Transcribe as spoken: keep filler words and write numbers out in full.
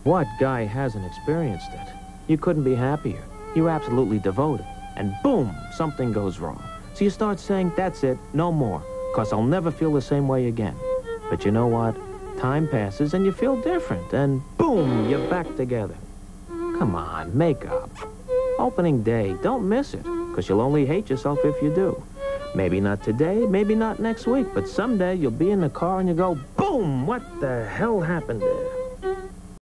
What guy hasn't experienced it? You couldn't be happier. You're absolutely devoted. And boom, something goes wrong. So you start saying, that's it, no more, because I'll never feel the same way again. But you know what? Time passes and you feel different, and boom, you're back together. Come on, make up. Opening day, don't miss it, because you'll only hate yourself if you do. Maybe not today, maybe not next week, but someday you'll be in the car and you go, boom, what the hell happened there?